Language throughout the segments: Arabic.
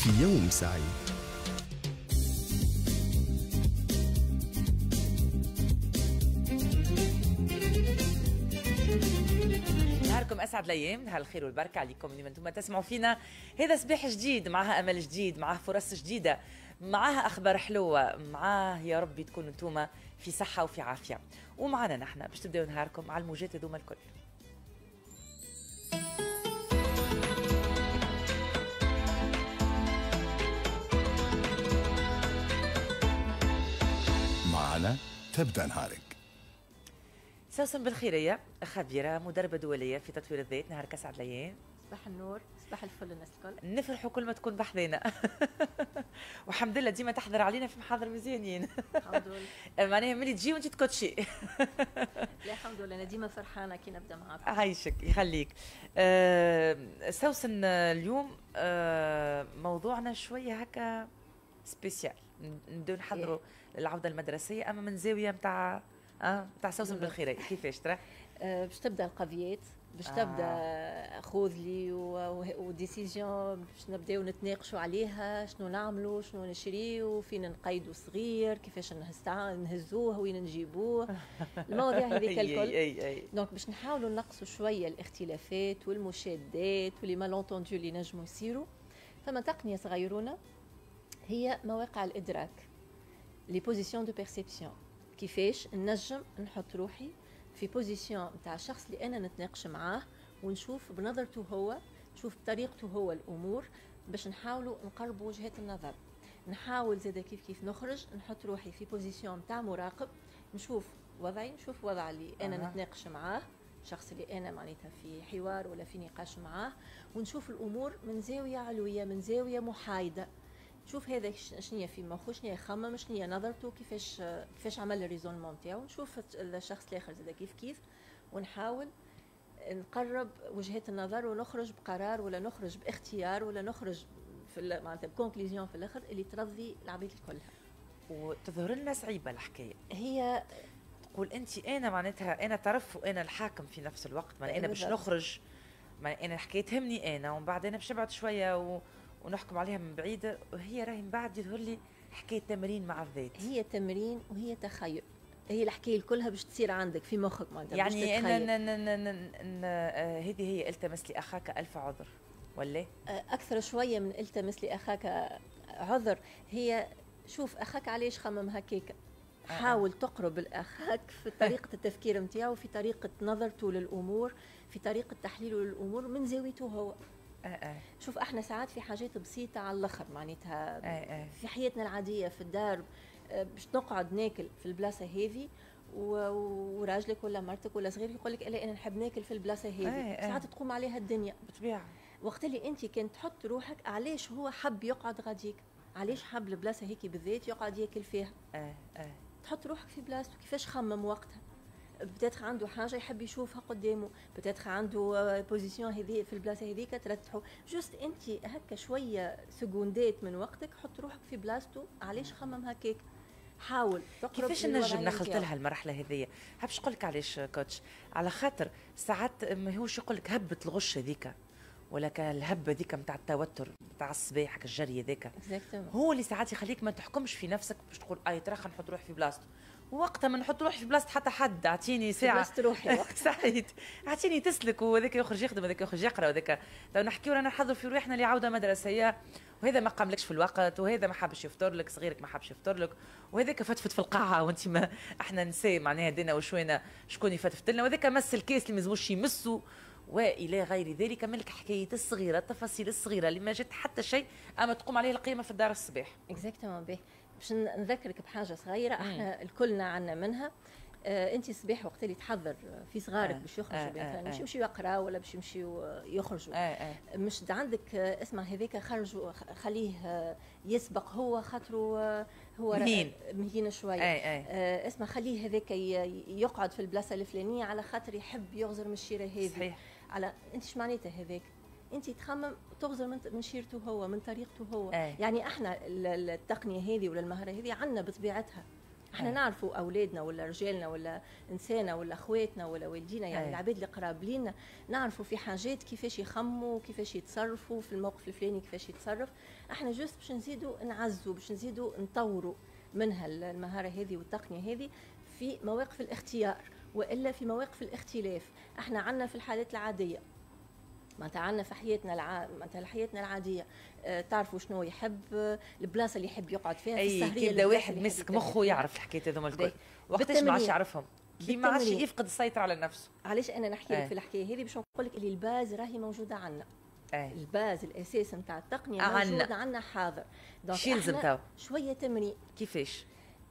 في يوم سعيد. نهاركم اسعد الايام، نهار الخير والبركه عليكم اللي انتم تسمعوا فينا. هذا صباح جديد، معها امل جديد، معها فرص جديده، معها اخبار حلوه، معاه يا ربي تكونوا انتم في صحه وفي عافيه، ومعنا نحن باش تبداو نهاركم على الموجات هذوما الكل. معنا تبدأ نهارك. سوسن بالخيرية، خبيرة مدربة دولية في تطوير الذات، نهارك أسعد الأيام. صباح النور، صباح الفل الناس الكل. نفرحوا كل ما تكون بحذنا. والحمد لله ديما تحضر علينا في محاضر مزيانين. الحمد لله. معناها ملي تجي وانت تكوتشي. لا الحمد لله، انا ديما فرحانه كي نبدا معاكم. عايشك يخليك. سوسن اليوم موضوعنا شويه هكا سبيسيال، نبداو نحضروا العوده المدرسيه اما من زاويه نتاع سوسن بالخيريه. كيفاش ترى؟ باش تبدا القضيات، باش تبدا خذ لي وديسيجن، باش نبداو نتناقشوا عليها شنو نعملوا، شنو نشريو، فين نقيدوا صغير، كيفاش نهزوه، وين نجيبوه، المواضيع هذيك الكل. دونك باش نحاولوا نقصوا شويه الاختلافات والمشادات واللي مالونتوندو اللي نجموا يصيروا. فما تقنيه صغيرونه هي مواقع الادراك، لي بوزيسيون دو بيرسيبسيون. كيفاش نجم نحط روحي في بوزيسيون نتاع الشخص اللي انا نتناقش معاه، ونشوف بنظرته هو، نشوف بطريقته هو الامور، باش نحاولوا نقربوا وجهات النظر. نحاول زاده كيف نخرج نحط روحي في بوزيسيون نتاع مراقب، نشوف وضعي، نشوف وضع اللي انا نتناقش معاه، الشخص اللي انا معناتها في حوار ولا في نقاش معاه، ونشوف الامور من زاويه علويه، من زاويه محايده. نشوف هذا شنية في مخه، شنية يخمم، شنية نظرته، كيفاش عمل الريزونمون تاعو. نشوف الشخص الاخر زاد كيف ونحاول نقرب وجهات النظر، ونخرج بقرار ولا نخرج باختيار ولا نخرج في معناتها بكونكليزيون في الاخر اللي ترضي العباد كلها. وتظهر لنا صعيبه الحكايه، هي تقول انت انا معناتها انا طرف وانا الحاكم في نفس الوقت، ما انا باش نخرج، ما انا الحكايه تهمني انا، ومن بعد انا باش نبعد شويه ونحكم عليها من بعيد، وهي راهي من بعد يظهر لي حكايه تمرين مع الذات. هي تمرين وهي تخيل، هي الحكايه كلها باش تصير عندك في مخك معناتها. يعني هذه هي التمس لي اخاك الف عذر، ولا اكثر شويه من التمس لي اخاك عذر. هي شوف اخاك علاش خمم هكاك، حاول تقرب الاخاك في طريقه التفكير نتاعو، في طريقه نظرته للامور، في طريقه تحليله للامور من زاويته هو. شوف احنا ساعات في حاجات بسيطه على الاخر معناتها في حياتنا العاديه في الدار، باش نقعد ناكل في البلاصه هذه وراجلك ولا مرتك ولا صغيرك يقول لك انا نحب ناكل في البلاصه هذه. ساعات تقوم عليها الدنيا بالطبيعه. وقت اللي انت كنت تحط روحك علاش هو حب يقعد غاديك، علاش حب البلاصه هيك بالذات يقعد ياكل فيها. تحط روحك في بلاصته، كيفاش خمم وقتها. بتاتخ عنده حاجه يحب يشوفها قدامه، بتاتخ عنده بوزيسيون هذه في البلاصه هذيك ترتحوا. جوست انت هكا شويه سكوندات من وقتك حط روحك في بلاصته، علاش خمم هكاك. حاول تقرب. كيفاش نجم نخلط لها المرحله هذيا؟ حبش نقول لك علاش كوتش، على خاطر ساعات ما هوش يقول لك هبه الغش هذيك، ولا الهبه ذيك نتاع التوتر نتاع الصباح الجري ذاك، هو اللي ساعات يخليك ما تحكمش في نفسك باش تقول ترى خلينا نحط روحي في بلاصته. ووقتها ما نحط روحي في بلاصه حتى حد، اعطيني ساعه بلاصه روحي وقت سعيد، اعطيني تسلك، وهذاك يخرج يخدم وهذاك يخرج يقرا، وهذاك تو نحكي ورانا نحضر في روحنا لعوده مدرسيه، وهذا ما قاملكش في الوقت، وهذا ما حابش يفطر لك، صغيرك ما حابش يفطر لك، وهذاك فتفت في القاعه وانت ما احنا نساء معناها دينا وشوينا شكون يفتفت لنا، وهذاك مس الكاس اللي ما يلزموش يمسوا والى غير ذلك من الحكايات الصغيره، التفاصيل الصغيره اللي ما جات حتى شيء اما تقوم عليه القيمه في الدار الصباح. اكزاكتومون. باهي باش نذكرك بحاجه صغيره احنا الكلنا عنا منها. انت الصباح وقت اللي تحضر في صغارك باش يخرجوا مثلا باش يمشيوا يقراوا ولا باش يمشيوا يخرجوا، مش عندك اسمع هذاك خرجوا خليه يسبق هو خاطره هو مهين شويه. اسمع خليه هذاك يقعد في البلاصه الفلانيه على خاطر يحب يغزر من الشيره هذه. على انت ايش معناتها هذاك؟ انت تخمم تغزر من شيرته هو، من طريقته هو. يعني احنا التقنيه هذه ولا المهاره هذه عندنا بطبيعتها، احنا نعرفوا اولادنا ولا رجالنا ولا انسانا ولا اخواتنا ولا والدينا، يعني العباد اللي قراب لينا نعرفوا في حاجات كيفاش يخموا، كيفاش يتصرفوا في الموقف الفلاني، كيفاش يتصرف. احنا جوست باش نزيدوا نعزوا، باش نزيدوا نطوروا منها المهاره هذه والتقنيه هذه في مواقف الاختيار، والا في مواقف الاختلاف. احنا عندنا في الحالات العاديه، معناتها عندنا في حياتنا معناتها حياتنا العاديه، تعرفوا شنو يحب، البلاصه اللي يحب يقعد فيها، في السهريه كي يبدا واحد مسك مخه يعرف الحكايات هذوما الكل، وقتاش ما عادش يعرفهم، كي ما عادش يفقد السيطره على نفسه. علاش انا نحكي لك في الحكايه هذه؟ باش نقول لك اللي الباز راهي موجوده عندنا. الباز الاساس نتاع التقنيه موجود عندنا حاضر. دونك شي لازم تو شويه تمرين. كيفاش؟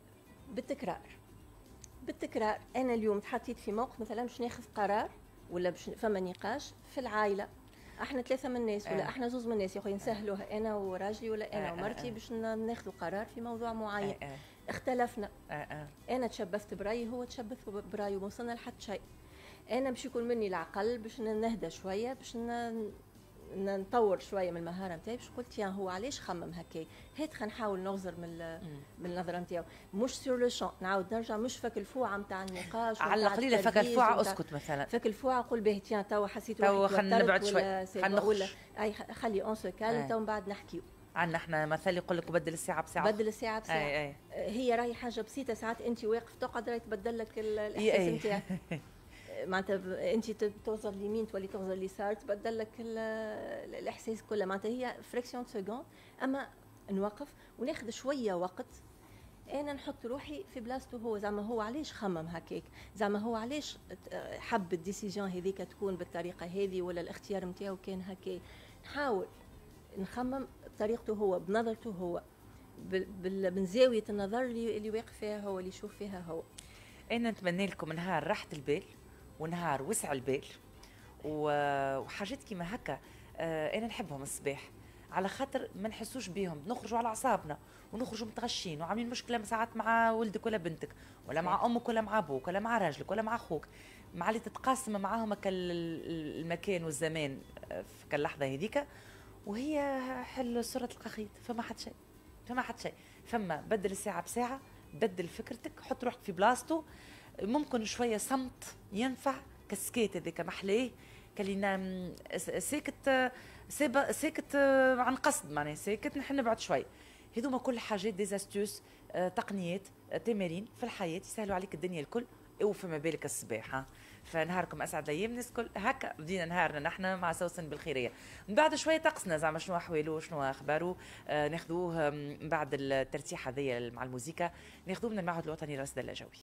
بالتكرار. انا اليوم تحطيت في موقف مثلا باش ناخذ قرار ولا باش فما نقاش في العائله، احنا 3 من الناس ولا احنا 2 من الناس، يا اخويا نسهلوها انا وراجلي ولا انا ومرتي باش ناخذ قرار في موضوع معين. اختلفنا، انا تشبثت برايي، هو تشبث برايه، وما وصلنا لحد شيء. انا باش يكون مني العقل باش نهدى شويه، باش نطور شويه من المهاره نتاعي، باش قلت يا هو علاش خمم هكا، هات خلينا نحاول نغزر من النظره نتاعو، مش سور لو شون نعاود نرجع، مش فك الفوعه نتاع النقاش على القليله، فك الفوعه اسكت مثلا، فك الفوعه قول به تيان توا حسيت تو خلينا نبعد شوي، ولا اي خلي اون سو كالم تو من بعد نحكيو. عندنا احنا مثل يقول لك بدل الساعه بساعه، بدل الساعه بساعه. هي راهي حاجه بسيطه، ساعات انت واقف تقعد راهي تبدل لك الاحساس نتاعك. معناتها انت توصل اليمين تولي توصل اليسار، تبدل لك الاحساس كله. معناتها هي فريكسيون سكوند، اما نوقف وناخذ شويه وقت، انا نحط روحي في بلاصته هو، زعما هو علاش خمم هكاك، زعما هو علاش حب الديسيجن هذيك تكون بالطريقه هذه، ولا الاختيار نتاعو كان هكا. نحاول نخمم بطريقته هو، بنظرته هو، من زاويه النظر اللي واقف فيها هو، اللي يشوف فيها هو. انا نتمنى لكم نهار راحه البال ونهار وسع البال وحاجات كيما هكا. انا نحبهم الصباح، على خاطر ما نحسوش بيهم، نخرجوا على اعصابنا ونخرجوا متغشين وعاملين مشكله ساعات مع ولدك ولا بنتك، ولا مع امك ولا مع ابوك ولا مع راجلك ولا مع اخوك، مع اللي تتقاسم معاهم المكان والزمان في اللحظه هذيك، وهي حل صوره القخيط. فما حد شيء، فما بدل الساعه بساعه، بدل فكرتك، حط روحك في بلاصتو. ممكن شويه صمت ينفع، كسكيت هذاك محلاه، كلينا ساكت عن قصد، معناها ساكت نحن نبعد شوي. هذوما كل حاجات ديزاستوس، تقنيات، تمارين في الحياه يسهلوا عليك الدنيا الكل، وفما بالك الصباح. فنهاركم اسعد الايام الناس الكل. هكا بدينا نهارنا نحن مع سوسن بالخيريه. من بعد شويه طقسنا زعما شنو احواله شنو اخباره، ناخذوه من بعد الترتيح هذيا مع الموسيقى، ناخذوه من المعهد الوطني للرصد الجوي.